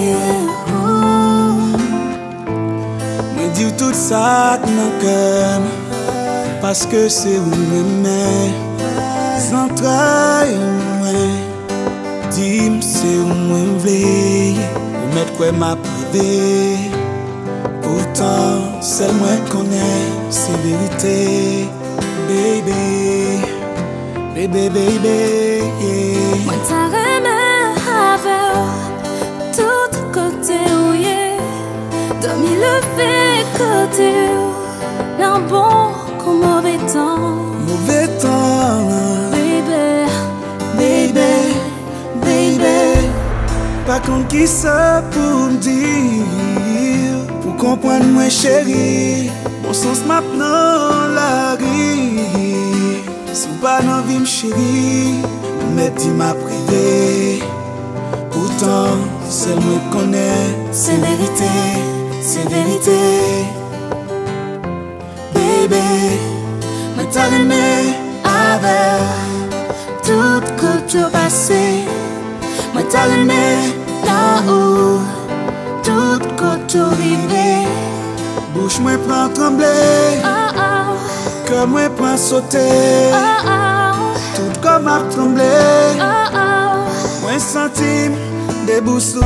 Moi dis tout ça dans cœur parce que c'est où m'aimer. Sans trahir moi, dis-moi c'est où moi v'lais. Ou mettre quoi m'a privé. Pourtant c'est moi connais, c'est vérité. Baby, baby, baby, yeah. Moi t'as remis avec tout côté où y'a dormi le fait côté un bon comme mauvais temps. Mauvais temps, Baby, baby, baby. Pas contre qui ça pour me dire, pour comprendre moi chérie. Bon sens maintenant la vie. Si ou pas dans vie chérie, mais dis m'a privé. Pourtant c'est moi connais, c'est vérité, c'est vérité. Baby, moi t'as aimé avec tout côté passé. Moi t'as aimé là-haut, tout côté arrivé. Bouche moi prend trembler, cœur moi prend sauter, tout comme a tremblé. Moi senti déboussolé.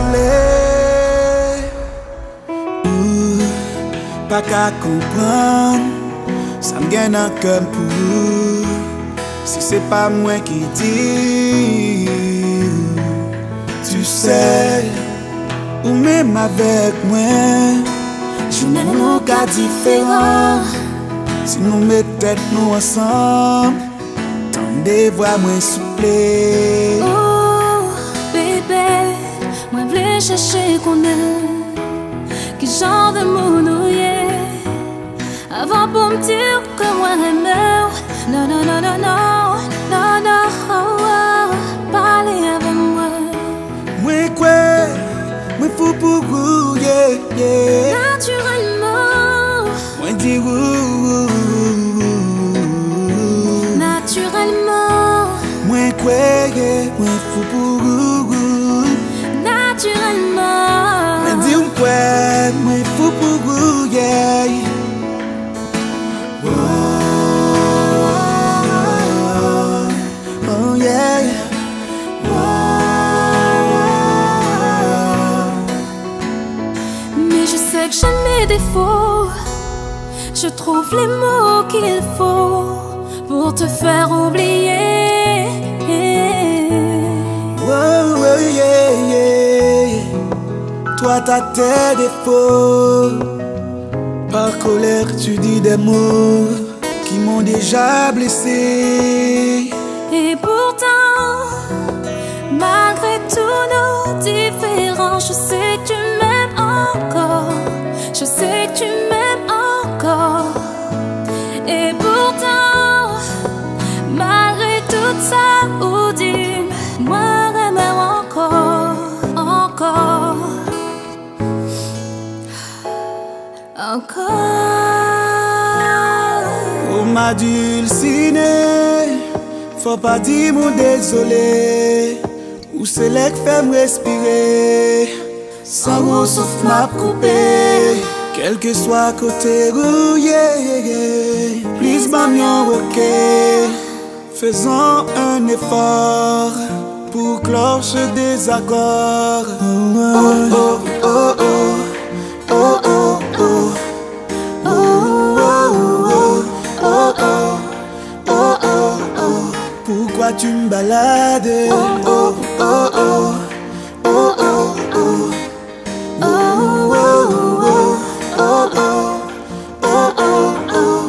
Pas qu'à comprendre, ça me gagne un cœur pour. Si c'est pas moi qui dis, tu sais, ou même avec moi, je n'ai nos cas différents. Si nous mettons tête nous ensemble, tant des voix moins souple. oh bébé, moi voulais chercher qu'on est, qui genre de monde y est. Avant pour me dire que moi j'aime. Non, non, non, non, non, non, non, oh, oh, parlez avec moi. Moi quoi, moi fou pour vous, yeah, yeah. Naturellement, Moi dis ouh, naturellement, moi quoi, yeah. Moi fou pour vous, naturellement. moi dis quoi, moi fou pour vous, yeah. Oh yeah. Mais je sais que j'ai mes défauts. Je trouve les mots qu'il faut pour te faire oublier. Oh, oh yeah, yeah. Toi t'as tes défauts. Par colère tu dis des mots qui m'ont déjà blessé. Et pourtant, malgré tous nos différences, je sais que tu m'aimes encore. Je sais que tu m'aimes encore. Et pourtant, malgré tout ça, oh dis-moi, j'aime encore, encore, encore. Oh ma dulcinée, faut pas dire mon désolé. Ou c'est là que fait me respirer. Sans gros souffle m'a coupé. Quel que soit côté rouillé, please m'amion ok. Faisons un effort pour clore ce désaccord. Oh oh oh oh oh oh oh. Pourquoi tu me balades? Oh oh oh oh oh oh oh oh oh oh oh.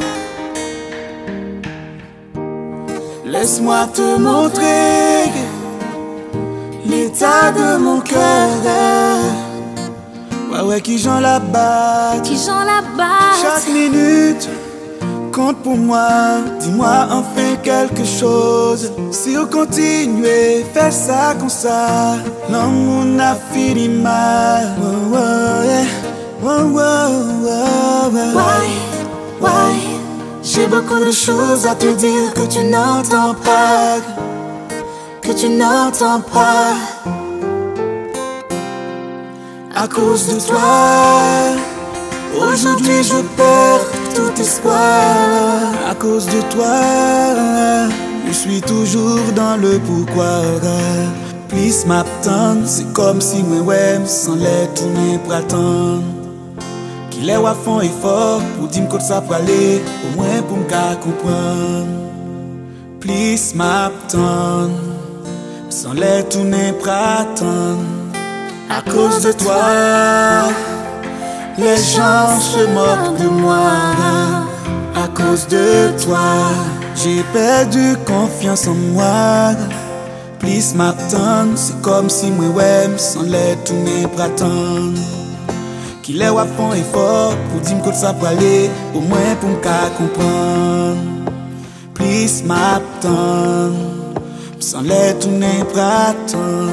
Laisse-moi te montrer l'état de mon cœur. Ouais ouais qui j'en la bat, Qui j'en la bat. chaque minute compte pour moi, dis-moi enfin quelque chose. Si on continue, faire ça comme ça, l'amour a fini mal. Oh, oh, yeah. Oh, oh, oh, oh. Why? J'ai beaucoup de choses à te dire que tu n'entends pas. Que tu n'entends pas. À cause de toi, aujourd'hui je perds tout espoir. À cause de toi, je suis toujours dans le pourquoi. Please m'attendre, c'est comme si moi sans l'aide tout n'est pas attendre. Qu'il est à fond effort pour dire que ça peut aller, au moins pour me comprendre. Please m'attendre, sans l'aide tout n'est pas attendre. À cause de toi, les gens se moquent de moi. À cause de toi, j'ai perdu confiance en moi. Please m'attendre, c'est comme si moi sans l'aide tout n'est pas attendre. Qu'il est à fond effort pour dire que ça peut aller, au moins pour me comprendre. Please m'attendre, sans l'aide tout n'est pas attendre.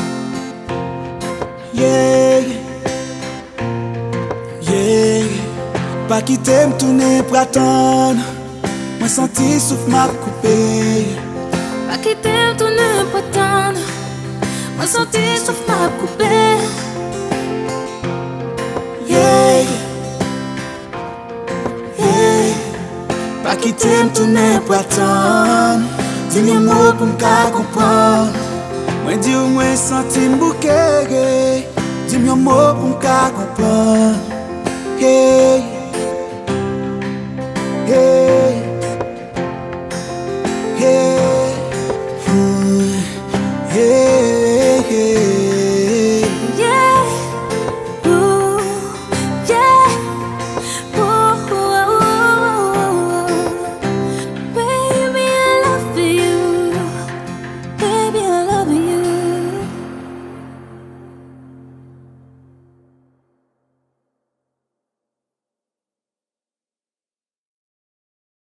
Yeah, yeah, pas quitter me tourner pour attendre. Moi senti souffle m'a coupé. Pas quitter me tourner pour attendre. Moi senti souffle m'a coupé. Yeah, yeah, pas quitter me tourner pour attendre. Dis-moi mot pour me comprendre. Moi dis au moins senti m'bouquer. Dis-moi mot pour me comprendre. Hey.